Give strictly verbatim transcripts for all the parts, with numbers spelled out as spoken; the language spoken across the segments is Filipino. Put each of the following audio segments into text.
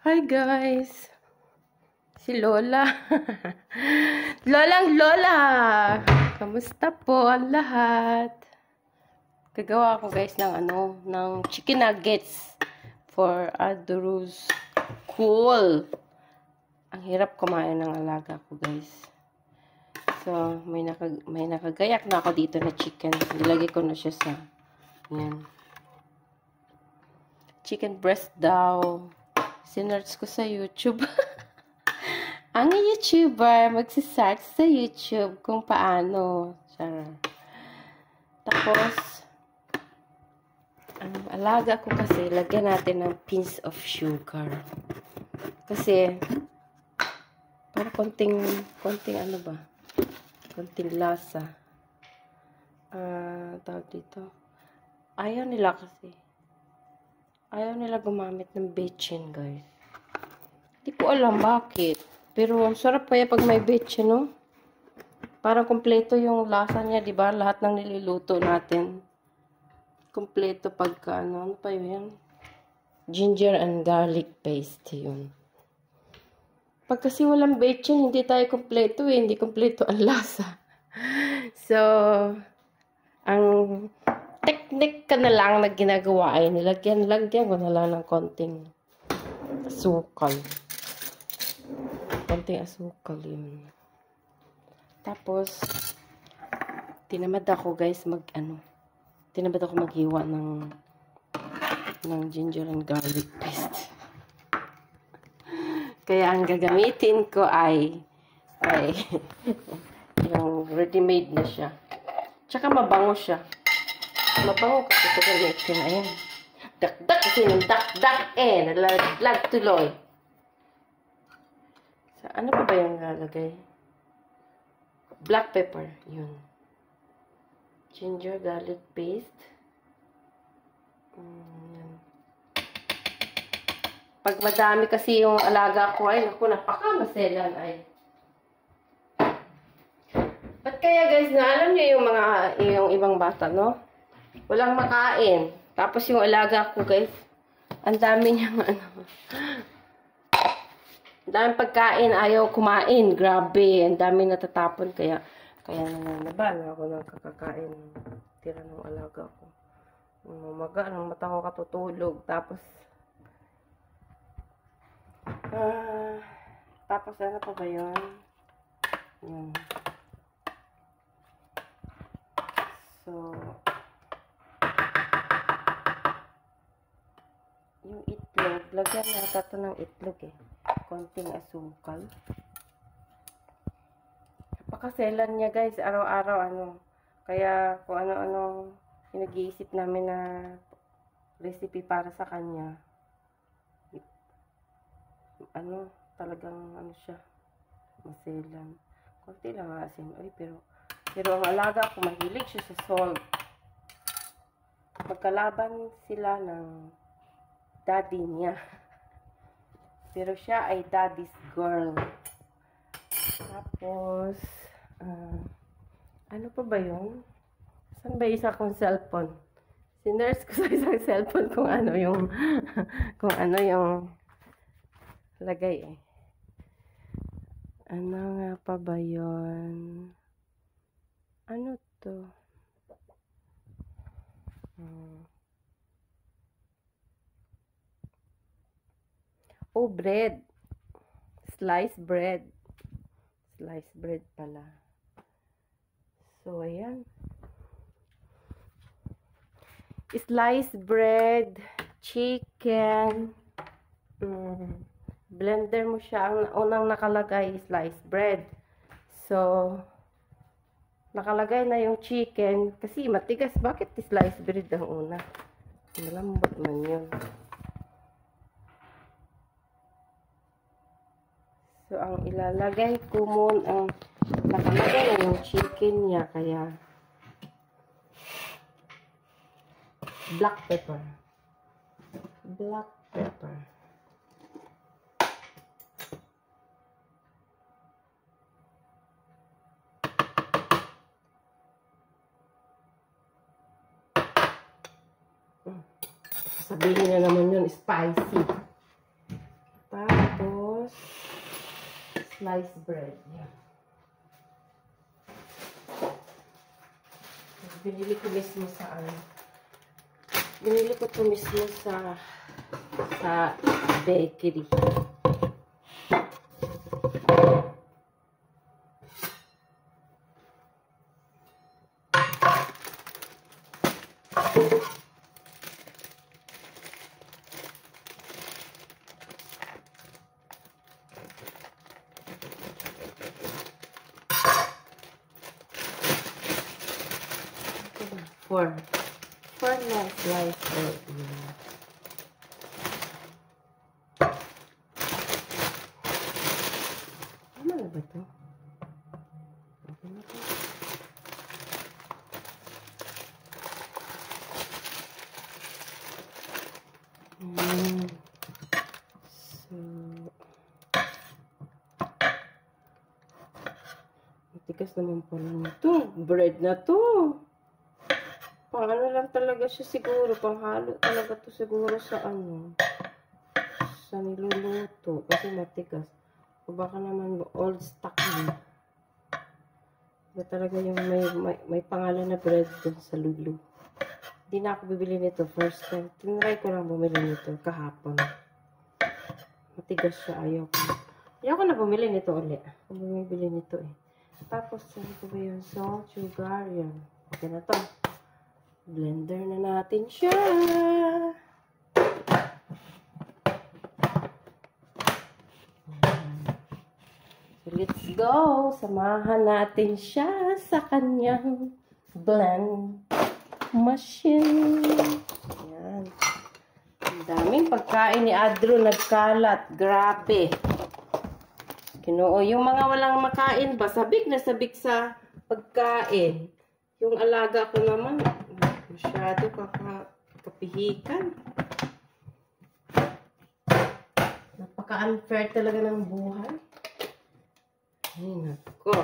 Hi guys! Si Lola. Lolang Lola! Kamusta po ang lahat? Gagawa ako guys ng ano, ng chicken nuggets for Adorus. Cool! Ang hirap kumain ng alaga ko guys. So, may, nakag may nakagayak na ako dito na chicken. Nilagay ko na siya sa yan. Chicken breast daw. Sinerch ko sa YouTube. Ang YouTuber magsisearch sa YouTube kung paano. Char. Tapos, ang alaga ko kasi, lagyan natin ng pinch of sugar. Kasi, para konting, konting ano ba? Konting lasa. Ah, uh, tawag dito. Ayaw nila kasi. Ayaw nila gumamit ng bechin, guys. Hindi ko alam bakit. Pero, ang sarap kaya pag may bechin, no? Parang kompleto yung lasa niya, di ba? Lahat ng niluluto natin. Kompleto pagka, ano, ano pa yun? Ginger and garlic paste, yun. Pag kasi walang bechin, hindi tayo kompleto, eh. Hindi kompleto ang lasa. So, ang technique ka na lang na ginagawa ay nilagyan, lagyan ko na lang ng konting asukal. Konting asukal yun. Tapos, tinamad ako guys mag ano, tinamad ako maghiwa ng ng ginger and garlic paste. Kaya ang gagamitin ko ay ay yung ready-made na siya. Tsaka mabango siya. Mabango kasi sa gamitin. Ayan. Dak-dak kasi ng dak-dak eh. Nalaglag tuloy. So, ano pa ba yung lalagay? Black pepper. Yun. Ginger, garlic paste. Mm, Pag madami kasi yung alaga ko ay, naku, napaka-maselan ay. Ba't kaya guys, na alam niyo yung mga, yung ibang bata, no? Walang makain. Tapos yung alaga ko, guys, ang dami niyang, ano, ang daming pagkain, ayaw kumain. Grabe, ang dami natatapon. Kaya, kaya nananaban ako ng kakakain. Tira ng alaga ko. Umaga, ng mata ko katutulog. Tapos, ah, tapos ano pa ba yun? Yun. So, yung itlog, lagyan na ito ng itlog eh. Konting asukal. Napakaselan niya guys, araw-araw ano. Kaya kung ano-ano pinag-iisip namin na recipe para sa kanya. Ano, talagang ano siya, maselan. Konti lang asin. Ay, pero, pero ang alaga ko, mahilig siya sa salt. Magkalaban sila ng daddy niya. Pero siya ay daddy's girl. Tapos, uh, ano pa ba yun? Saan ba isa kong cellphone? Sinerge ko sa isang cellphone kung ano yung, kung ano yung lagay eh. Ano nga pa ba yun? Ano to? Hmm. Oh, bread. Sliced bread. Sliced bread pala. So, ayan. Sliced bread, chicken. Mm. Blender mo siya. Ang unang nakalagay, sliced bread. So, nakalagay na yung chicken. Kasi matigas. Bakit sliced bread ang una? Malambot man yun. So, ang ilalagay ko muna, ang nakalagay na yung chicken niya, kaya black pepper. Black pepper. Sabihin na naman yun, spicy. sliced bread. Yeah. Binili ko mismo sa ano. Binili ko to mismo sa sa bakery. Four. Four na slice bread. Yeah. Tama na ba ito? Okay na ito. Mm. So, matigas naman pala nito. Bread na to. Pang ano lang talaga siya siguro. Panghalo talaga to siguro sa ano. Sa niluluto. Kasi matigas. O baka naman old stock na. Ba talaga yung may, may, may pangalan na bread dun sa Lulu. Hindi na ako bibili nito. First time. Tinry ko lang bumili nito kahapon. Matigas siya. Ayaw ko. Ayaw ko na bumili nito ulit. Ako bumibili nito eh. Tapos, ano ko ba yun? Salt, sugar, yan. Okay na to. Blender na natin siya. So, let's go. Samahan natin siya sa kanyang blend machine. Yan. Ang daming pagkain ni Adro nagkalat. Grabe. Kinoo, yung mga walang makain ba, sabik na sabik sa pagkain. Yung alaga ko naman, masyado kakapihikan. Napaka-unfair talaga ng buhay. Ay, nako.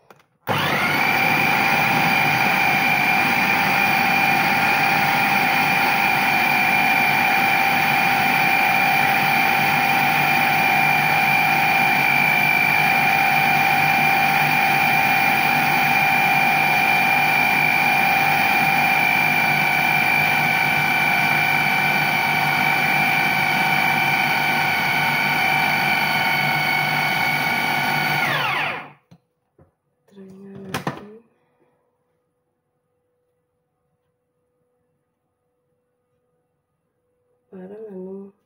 Parang ano,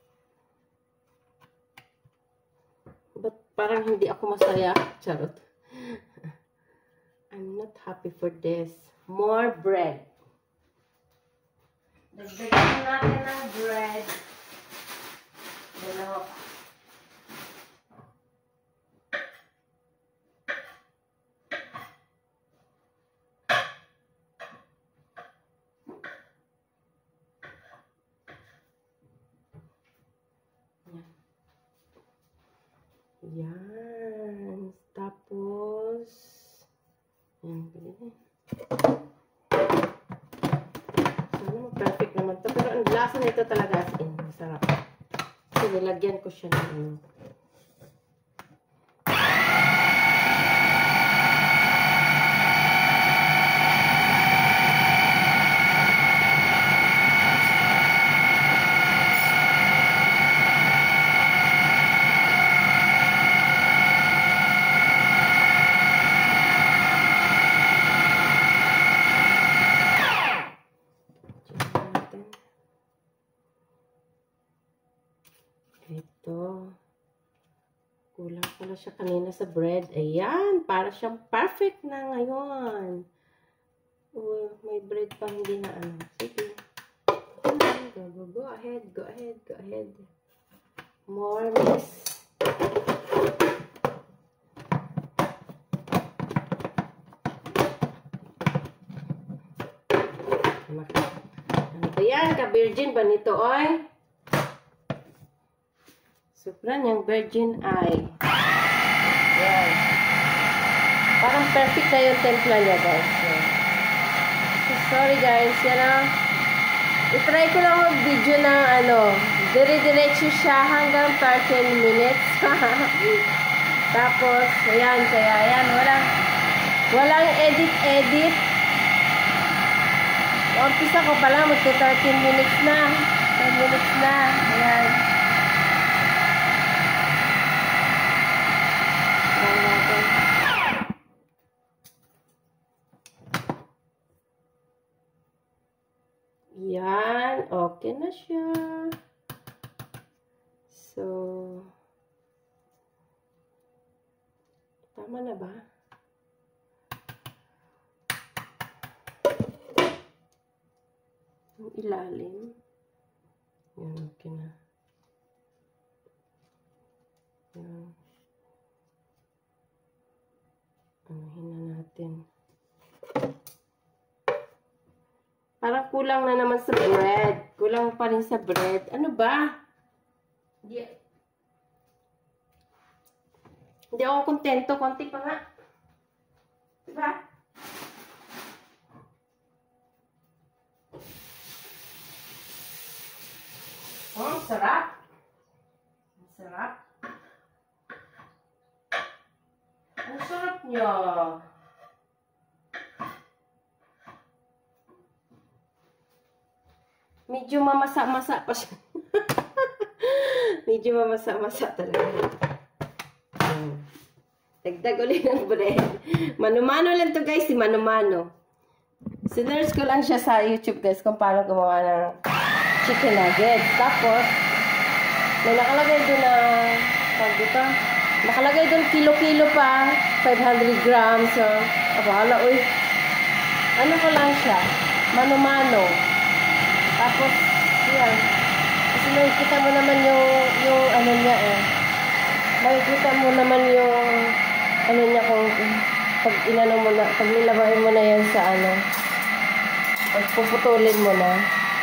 ba't parang hindi ako masaya? Charot. I'm not happy for this. More bread. Dagdagan natin ng bread. Dalawa pa. Yan. Tapos, yan. Sana perfect naman to. Pero ang lasa nito talaga as in. Masarap. Kasi nilagyan ko siya ng ano. Ito. Kulang pala siya kanina sa bread. Ayan. Para siyang perfect na ngayon. Oh, may bread pa hindi na ano. Sige. Go, go, go ahead. Go ahead. Go ahead. More mix. Ano ba yan? Ka-virgin ba nito, oy? Supran yung virgin eye. Yan. Parang perfect na yung templa niya, guys. Yan. So, sorry, guys. Yan ang i-try ko lang mag-video na ano, dire-diretso siya hanggang thirteen minutes. Tapos, ayan, kaya ayan, walang, walang edit-edit. Umpisa ko pala, magte thirteen minutes na. ten minutes na. Ayan. Ayan natin. Yan. Okay na siya. So, tama na ba? Yung ilalim. Yan, okay na. Yan. Anuhin na natin. Parang kulang na naman sa bread. Kulang pa rin sa bread. Ano ba? Hindi, hindi ako kontento. Konti pa nga. Diba? Oh, sarap. Sarap. Ang sarap niya. Medyo mamasa-masa pa siya. Medyo mamasa-masa talaga. Hmm. Dagdag ulit ng bread. Mano-mano lang to guys, si mano-mano. Sinerge ko lang siya sa YouTube guys kung paano gumawa ng chicken nuggets. Tapos, may nakalagay doon na, pag dito, nakalagay doon kilo-kilo pa, five hundred grams. So, abala, uy. Ano ko lang siya? Mano-mano. Tapos, yan. Kasi makikita mo naman yung, yung ano niya eh. Makikita mo naman yung, ano niya kung, pag inano mo na, pag nilabay mo na yan sa ano, pag puputulin mo na.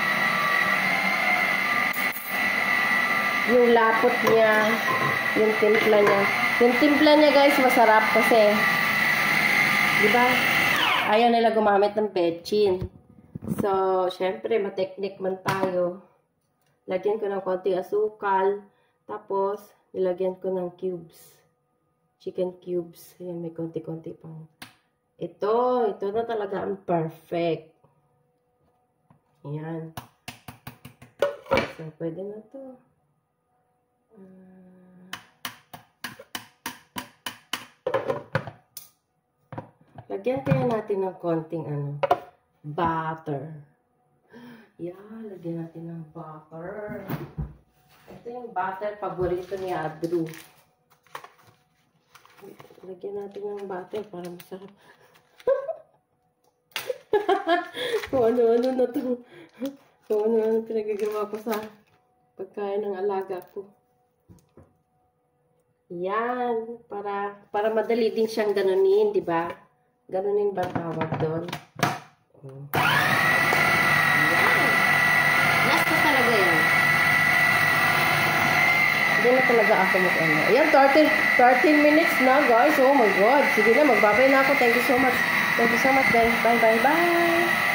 Yung lapot niya, yung timpla niya. Yung timpla niya guys, masarap kasi, di ba? Ayaw nila gumamit ng bechin. So, syempre, mateknik man tayo. Lagyan ko ng konti asukal. Tapos, nilagyan ko ng cubes. Chicken cubes. Ayan, may konti-konti pang. Ito, ito na talaga ang perfect. Ayan. So, pwede na to. Uh, lagyan kaya natin ng konting ano, butter. Yeah, lagyan natin ng butter. Ito yung butter, paborito ni Adru. Lagyan natin ng butter para masarap. Kung ano-ano na ito. Kung ano-ano pinagagawa ko sa pagkain ng alaga ko. Yan. Para, para madali din siyang ganunin, di ba? Ganunin ba tawag doon? Yan. Last na talaga yan. Hindi na talaga ako mag-ano. Ayan, thirteen minutes na, guys. Oh my God. Sige na, magbabay na ako. Thank you so much. Thank you so much, guys. Bye, bye, bye.